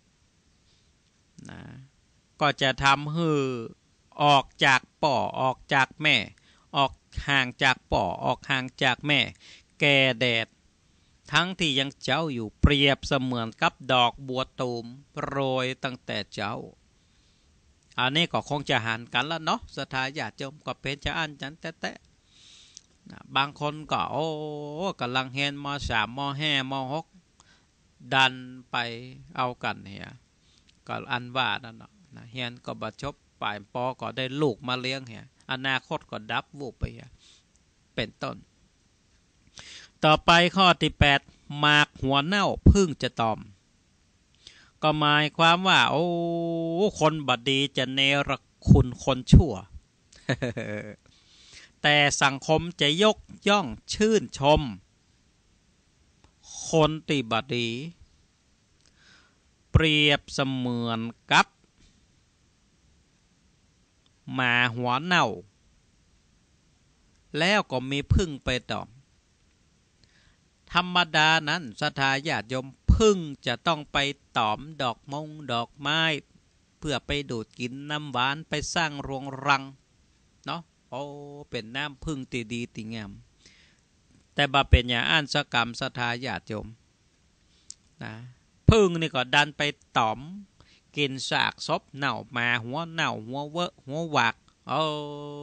นะก็จะทำให้ออกจากป่อออกจากแม่ออกห่างจากป่อออกห่างจากแม่แก่แดดทั้งที่ยังเจ้าอยู่เปรียบเสมือนกับดอกบัวตูมโรยตั้งแต่เจ้าอันนี้ก็คงจะหันกันแล้วเนาะศรัทธาญาติโยมก็เป็นจะอันจันแตะบางคนก็โอ้กำลังเรียนม.สาม ม.ห้า ม.หกดันไปเอากันเฮียก็อันว่านั่นเนาะเฮียนก็บ่จบปลายปอก็ได้ลูกมาเลี้ยงเฮียอนาคตก็ดับวูบไปเฮียเป็นต้นต่อไปข้อที่แปดหมากหัวเน่าพึ่งจะตอมก็หมายความว่าโอ้คนบดีจะเนรคุณคนชั่ว แต่สังคมจะยกย่องชื่นชมคนติบดีเปรียบเสมือนกับหมาหัวเน่าแล้วก็มีพึ่งไปตอมธรรมดานั้นศรัทธาญาติโยมพึ่งจะต้องไปตอมดอกมงดอกไม้เพื่อไปดูดกินน้ำหวานไปสร้างรวงรังเนาะโอ้เป็นน้ำพึ่งตีดีตีงามแต่บ่เป็นอย่างอ่านสกรรมศรัทธาญาติโยมนะพึ่งนี่ก็ดันไปตอมกินซากศพเน่ามาหัวเน่าหัวเวอะหัวหวักโอ้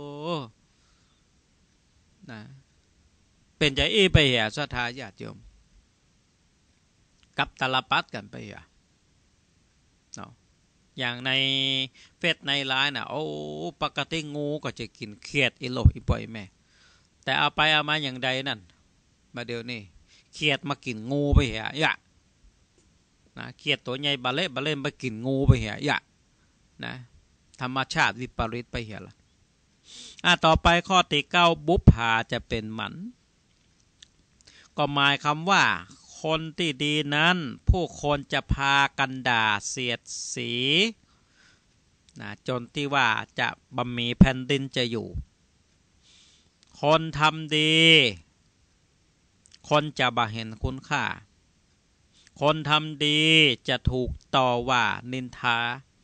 นะเป็นใจอีไปเหี่ยศรัทธาญาติโยมกับตลปัดกันไปเหี่ยเนาะอย่างในเฟซในไลน์น่ะโอ้ปกติงูก็จะกินเขียดอีโลอีปอยแม่แต่เอาไปเอามาอย่างใดนั่นมาเดี๋ยวนี้เขียดมากินงูไปเหี่ยยะนะเขียดตัวใหญ่บาเล่บาเล่มากินงูไปเหี่ยยะนะธรรมชาติวิปริตไปเหี่ยละอ่ะต่อไปข้อที่เก้าบุพภาจะเป็นหมันก็หมายคำว่าคนที่ดีนั้นผู้คนจะพากันด่าเสียดสีนะจนที่ว่าจะบำมีแผ่นดินจะอยู่คนทำดีคนจะบ่เห็นคุณค่าคนทำดีจะถูกต่อว่านินทา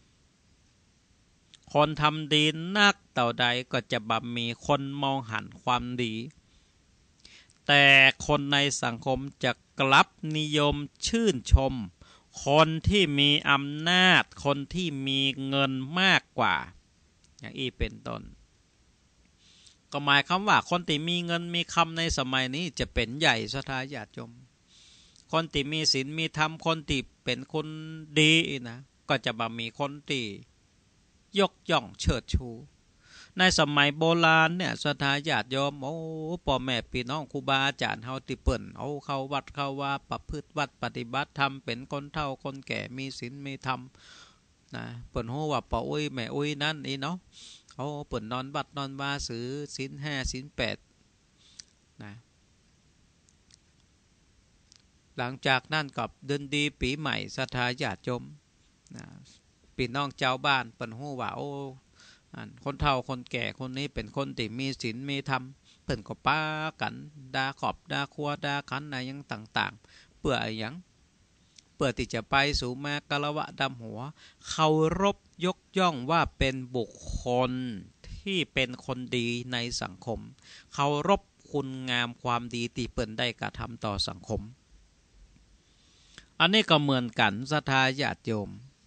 คนทำดีนักเต่าใดก็จะบ่มีคนมองหันความดีแต่คนในสังคมจะกลับนิยมชื่นชมคนที่มีอำนาจคนที่มีเงินมากกว่าอย่างอี้เป็นต้นก็หมายคำว่าคนที่มีเงินมีคำในสมัยนี้จะเป็นใหญ่ศรัทธาญาติโยมคนที่มีศีลมีธรรมคนที่เป็นคนดีนะก็จะบ่มีคนที่ยกย่องเชิดชูในสมัยโบราณเนี่ยศรัทธาญาติโยมโอ้พ่อแม่พี่น้องครูบาอาจารย์เฮาที่เปิ้นเอาเข้าวัดเข้าว่าประพฤติวัดปฏิบัติธรรมเป็นคนเฒ่าคนแก่มีศีลมีธรรมนะเปิ้นฮู้ว่าป้าอุ้ยแม่อุ้ยนั่นนี่เนาะเอาเปิ้นนอนวัดนอนว่าถือศีลห้าศีลแปดนะหลังจากนั้นกับเดือนดีปีใหม่ศรัทธาญาติโยมนะพี่น้องเจ้าบ้านเปิ้นฮู้ว่าโอ้คนเฒ่าคนแก่คนนี้เป็นคนที่มีศีลมีธรรมเพิ่นก็ป้ากันด่าขอบด่าครัวด่าขันอะไรยังต่างๆเพื่ออะไรยังเพื่อที่จะไปสู่แม่กะละวะดำหัวเคารพยกย่องว่าเป็นบุคคลที่เป็นคนดีในสังคมเคารพคุณงามความดีที่เปิ้นได้กระทำต่อสังคมอันนี้ก็เหมือนกันศรัทธาญาติโยม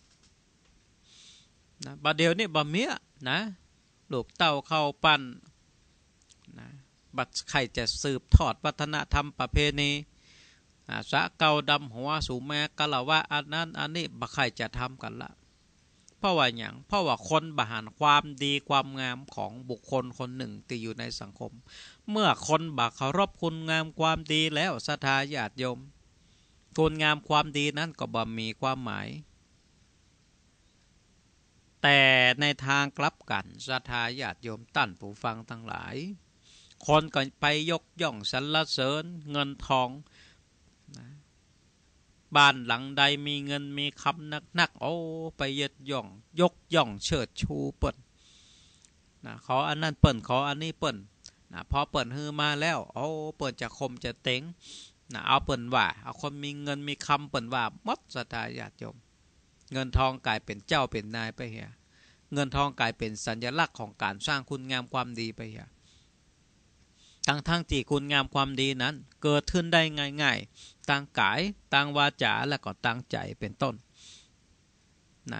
นะบัดเดี๋ยวนี้บ่มีนะลูกเต้าเข้าปั้นนะบัดใครจะสืบทอดวัฒนธรรมประเพณีสะเกาดำหัวสู่แม่กะละวะอันนั้นอันนี้บ่ใครจะทำกันละเพราะว่าอย่างเพราะว่าคนบหันความดีความงามของบุคคลคนหนึ่งที่อยู่ในสังคมเมื่อคนบ่เคารพคุณงามความดีแล้วศรัทธาญาติโยมคุณงามความดีนั้นก็บ่มีความหมายแต่ในทางกลับกันศรัทธาญาติโยมท่านผู้ฟังทั้งหลายคนก็ไปยกย่องสรรเสริญเงินทองนะบ้านหลังใดมีเงินมีคำนักๆโอ้ไปยกย่องยกย่องเชิดชูเปิ้นนะขออันนั้นเปิ้นขออันนี้เปิ้นนะพอเปิ้นฮือมาแล้วโอ้เปิ้นจะคมจะเต็งนะเอาเปิ้นว่าเอาคนมีเงินมีคำเปิ้นว่าหมดศรัทธาญาติโยมเงินทองกลายเป็นเจ้าเป็นนายไปเหียเงินทองกลายเป็นสัญลักษณ์ของการสร้างคุณงามความดีไปเหียทั้งทั้งที่คุณงามความดีนั้นเกิดขึ้นได้ง่ายๆตั้งกายตั้งวาจาและก็ตั้งใจเป็นต้นนะ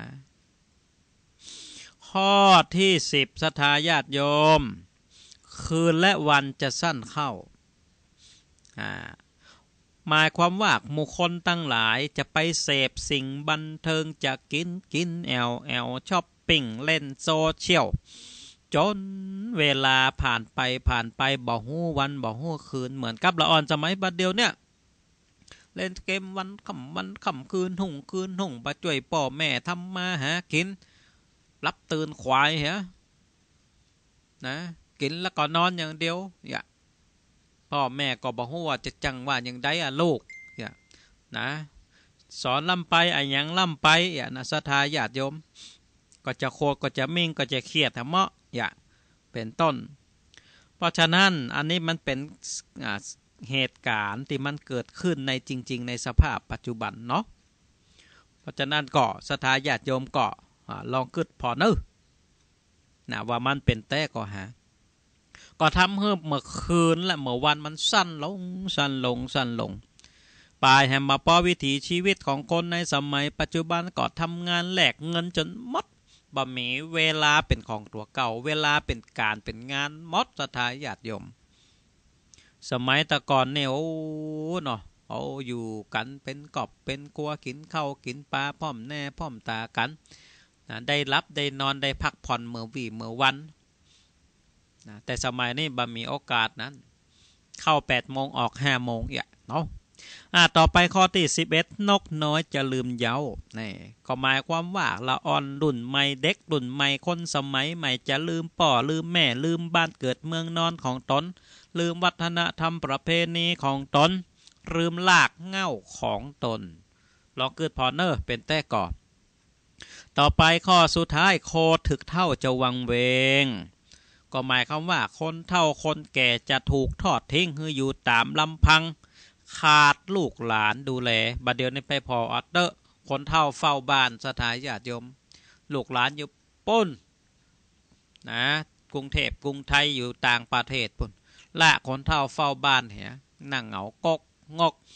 ข้อที่สิบศรัทธาญาติโยมคืนและวันจะสั้นเข้าอ่าหมายความว่าหมู่คนตั้งหลายจะไปเสพสิ่งบันเทิงจะกินกินแอลแอลช้อปปิ้งเล่นโซเชียลจนเวลาผ่านไปผ่านไปบ่ฮู้วันบ่ฮู้คืนเหมือนกับละอ่อนสมัยบัดเดียวเนี่ยเล่นเกมวันค่ำวันค่ำคืนหุ่งคืนหุ่งไปช่วยพ่อแม่ทำมาหากินรับตื่นควายเหรอนะกินแล้วก็นอนอย่างเดียวอย่าพ่อแม่ก็บอกว่าจะจังว่าอย่างใดอ่ะลูกอย่านะสอนล่ำไปอ่ะยังล่ำไปอย่านะศรัทธาญาติโยมก็จะโคก็จะมิ่งก็จะเครียดทำเมาะอย่าเป็นต้นเพราะฉะนั้นอันนี้มันเป็นเหตุการณ์ที่มันเกิดขึ้นในจริงๆในสภาพปัจจุบันเนาะเพราะฉะนั้นก็ศรัทธาญาติโยมก็ลองคิดพอเนอะนะว่ามันเป็นแต่ก็หาก็ทำให้เมื่อคืนและเมื่อวันมันสั้นลงสั้นลงสั้นลงปลายแห่งมาป้อวิถีชีวิตของคนในสมัยปัจจุบันก็ทำงานแลกเงินจนหมดบ่มีเวลาเป็นของตัวเก่าเวลาเป็นการเป็นงานหมดศรัทธาญาติโยมสมัยตะก่อนเนี่ยโอ้เนาะเอาอยู่กันเป็นกอบเป็นกลัวกินข้าวกินปลาพร้อมแน่พร้อมตากันนะได้รับได้นอนได้พักผ่อนเมื่อวีเมื่อวันนะแต่สมัยนี้บ่มีโอกาสนั้นเข้าแปดโมงออกห้าโมงอย่าเนาะอ่าต่อไปข้อที่สิบเอ็ดนกน้อยจะลืมเย้านี่ก็หมายความว่าละอ่อนรุ่นใหม่เด็กรุ่นใหม่คนสมัยใหม่จะลืมป่อลืมแม่ลืมบ้านเกิดเมืองนอนของตนลืมวัฒนธรรมประเพณีของตนลืมลากเหง้าของตนลองเกิดพอเนอร์เป็นแต่ก่อต่อไปข้อสุดท้ายโคถึกเท่าจะวังเวงก็หมายความว่าคนเฒ่าคนแก่จะถูกทอดทิ้งให้อยู่ตามลำพังขาดลูกหลานดูแลบัดเดี๋ยวนี้ไปพอออเดอร์คนเฒ่าเฝ้าบ้านสถานญาติโยมลูกหลานอยู่ปุ้นนะกรุงเทพกรุงไทยอยู่ต่างประเทศปุ่นละคนเฒ่าเฝ้าบ้านเหียนั่งเหงากกงกป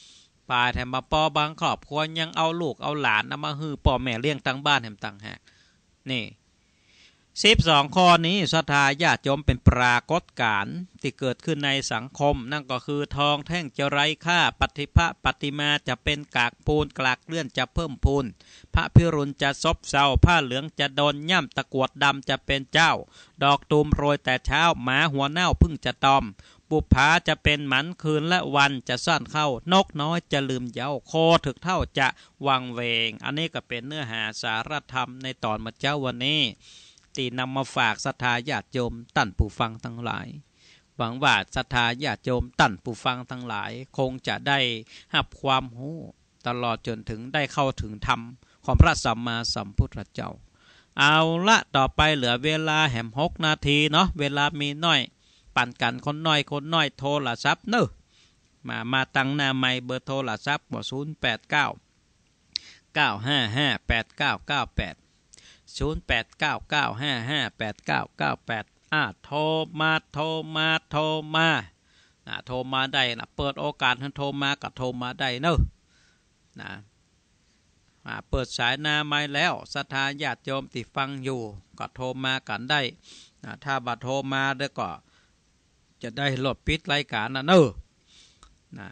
ปลายแถมมาปอบางครอบครัวยังเอาลูกเอาหลานเอามาฮื้อพ่อแม่เลี้ยงตั้งบ้านแถมตั้งหากนี่สิบสองข้อนี้ศรัทธาญาติโยมเป็นปรากฏการณ์ที่เกิดขึ้นในสังคมนั่นก็คือทองแท่งจะไร้ค่าปฏิภะปฏิมาจะเป็นกากปูนกลากเลื่อนจะเพิ่มพูนพระพิรุณจะซบเซาผ้าเหลืองจะโดนย่ำตะกวดดำจะเป็นเจ้าดอกตูมโรยแต่เช้าหมาหัวเน่าพึ่งจะตอมบุปผาจะเป็นหมันคืนและวันจะซ่อนเข้านกน้อยจะลืมเย้าโคถึกเท่าจะวังเวงอันนี้ก็เป็นเนื้อหาสารธรรมในตอนมาเจ้าวันนี้ที่นำมาฝากศรัทธาญาติโยมตั้นผู้ฟังทั้งหลายหวังว่าศรัทธาญาติโยมตั้นผู้ฟังทั้งหลายคงจะได้รับความรู้ตลอดจนถึงได้เข้าถึงธรรมของพระสัมมาสัมพุทธเจ้าเอาละต่อไปเหลือเวลาแหมหกนาทีเนาะเวลามีน้อยปั่นกันคนน้อยคนน้อยโทรศัพท์เนอะมามาตั้งหน้าไมค์เบอร์โทรศัพท์บ่ศูนย์แปดเก้าเก้าห้าห้าแปดเก้าเก้าแปดศูนย์แปดเก้าเก้าห้าห้าแปดเก้าเก้าแปดอ่าโทรมาโทรมาโทรมาอ่าโทรมาได้นะเปิดโอกาสให้โทรมาก็โทรมาได้เนอะนะอ่าเปิดสายหน้าไมค์แล้วศรัทธาญาติโยมที่ฟังอยู่ก็โทรมากันได้นะถ้าบัดโทรมาได้ก็จะได้ลดปิดรายการนะเนอะนะ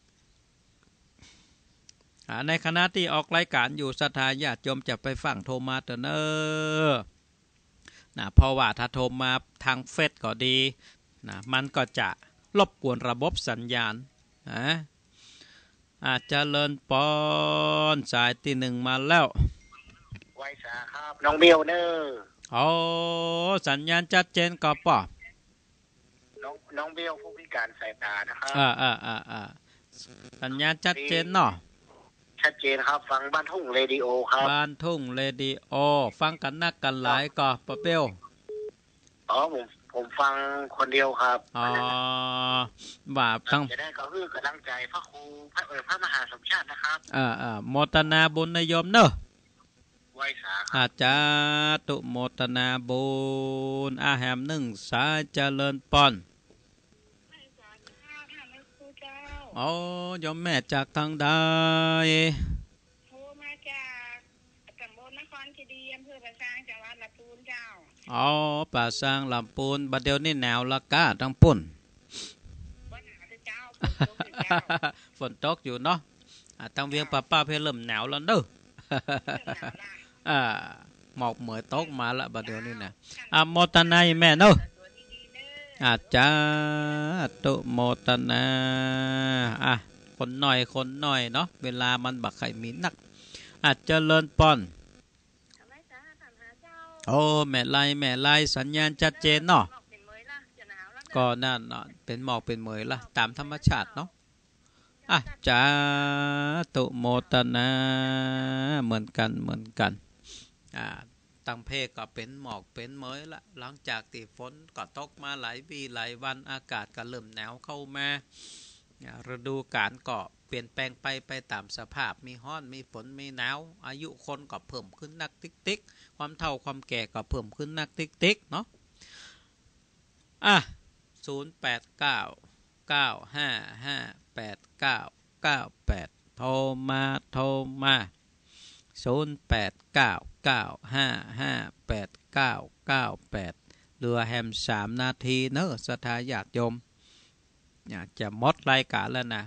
ในขณะที่ออกรายการอยู่ศรัทธาญาติโยมจะไปฟังโทรมาเถอะเนอะนะเพราะว่าถ้าโทรมาทางเฟซก็ดีนะมันก็จะรบกวนระบบสัญญาณนะอาจจะเลินปอนสายที่หนึ่งมาแล้วไว้สาครับน้องเบียวเนอโอ้สัญญาณชัดเจนก็ป่ะน้องน้องเบียวผู้พิการสายตานะครับอ่าอ่าอ่าอ่าสัญญาณชัดเจนเนาะชัดเจนครับฟังบ้านทุ่งเรดิโอครับบ้านทุ่งเรดิโอฟังกันนักกันหลายก็ปะเปียวอ๋อผมผมฟังคนเดียวครับอ๋อว่าทั้งจะได้ก็คือกำลังใจพระครูพระเออพระมหาสมชาตินะครับอ่าอ่าโมทนาบุญนายมเนอะไว้สาอาจารย์ตุโมทนาบุญอาแหมหนึ่งสายเจริญปอนโอ้ยมแม่จากทางใดโทรมาจากตำบลนครคีรีอำเภอปราสางจังหวัดลำพูนเจ้าอ๋อปราสางลำพูนบัดเดี๋ยวนี้หนาวละกาทั้งปุ่นฝนตกอยู่เนาะตั้งเวียงป้าป้าเพื่อเริ่มหนาวแล้วเด้ออ่าหมอกเหมือตกมาละบัดเดี๋ยวนี้นะอ่ะโมทนาแม่เนาะอาจารย์ตุโมทนาอ่ะคนหน่อยคนหน่อยเนาะเวลามันบักไข่มีนักอาจจะเลินปอนโอ้แม่ไล่แม่ไล่สัญญาณชัดเจนเนาะก็นั่นเนาะเป็นหมอกเป็นเหมยละตามธรรมชาติเนาะอาจารย์ตุโมทนาเหมือนกันเหมือนกันอ่าตั้งเพศก็เป็นหมอกเป็นเหมยละหลังจากที่ฝนก็ตกมาหลายปีหลายวันอากาศก็เริ่มหนาวเข้ามาฤดูกาลก็เปลี่ยนแปลงไปไปตามสภาพมีร้อนมีฝนมีหนาวอายุคนก็เพิ่มขึ้นนักติ๊กติ๊กความเฒ่าความแก่ก็เพิ่มขึ้นนักติ๊กติ๊กเนาะอ่ะศูนย์แปดเก้าเก้าห้าห้าแปดเก้าเก้าแปดโทรมาโทรมาศูนย์แปดเก้าเก้าห้าห้าแปดเก้าเก้าแปดเหลือแฮมสามนาทีเนอะศรัทธาญาติโยมอยากจะหมดรายการแล้วนะ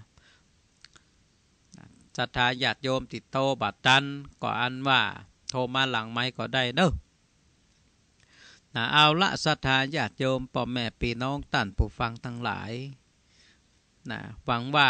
ศรัทธาญาติโยมติดโตบัดตันก็อันว่าโทรมาหลังไม้ก็ได้เนอะนะเอาละศรัทธาญาติโยมพ่อแม่พี่น้องท่านผู้ฟังทั้งหลายนะหวังว่า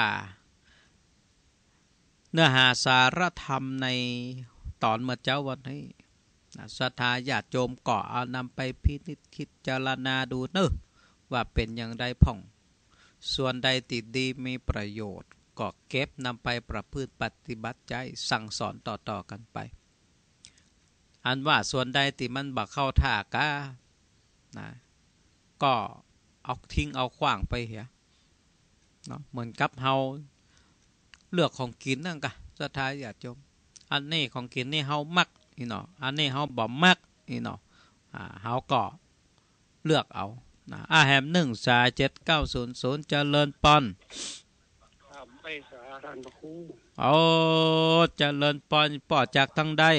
เนื้อหาสารธรรมในตอนเมื่อเจ้าวันนี้ศรัทธาญาติโยมก็เอานำไปพินิจคิดเจารณาดูเนอะว่าเป็นอย่างไรพ่องส่วนใดติดดีมีประโยชน์ก็เก็บนำไปประพฤติปฏิบัติใจสั่งสอนต่อๆกันไปอันว่าส่วนใดที่มันบักเข้าท่ากานะก็เอาทิ้งเอาขว้างไปเหียเนาะเหมือนกับเฮาเลือกของกินนั่นกะศรัทธาญาติโยมอันนี้ของกินนี่เฮามักอีเนาะอันนี้เฮาบ่มักอีเนาะอ่าเฮาก็เลือกเอานะอาแหมหนึ่งสายเจ็ดเก้าศูนย์ศูนย์เจริญปอนไม่สาท่านพระครูโอ้เจริญปอนปอจากทางใด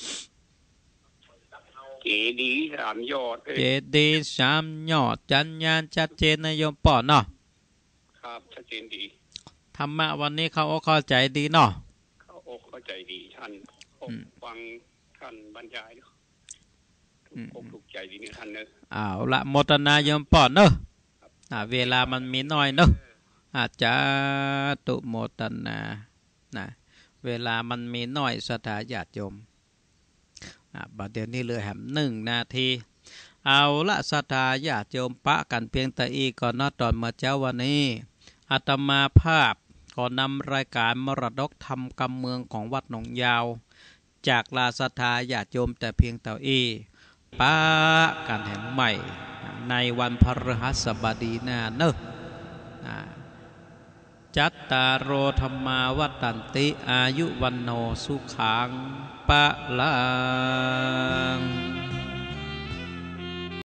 เจดีย์สามยอดเจดีย์สามยอดจัญญาณชัดเจนนะโยมปอเนาะครับชัดเจนดีธรรมะวันนี้เขาอกเข้าใจดีเนาะเขาอกเข้าใจดีท่านฟังท่านบรรยายถูกอกถูกใจดีนี่ท่านเนอะอ้าวละโมทนาโยมปอเนอะอ่าเวลามันมีน้อยเนอะอาจารย์ตุโมทนานะเวลามันมีน้อยสถาญาติโยมอ่าบัดเดี๋ยวนี้เลยแหมหนึ่งนาทีเอาละสถาญาติโยมปะกันเพียงแต่อีก่อนนอตอนมาเจ้าวันนี้อาตมาภาพก่อนนำรายการมรดกธรรมกำเมืองของวัดหนองยาวจากลาสถาญาติโยมแต่เพียงแต่อีปะกันแห่งใหม่ในวันพฤหัสบดีหน้าเนอะจัตตารโอธรรมาวัฏันติอายุวันโนสุขังปะลัง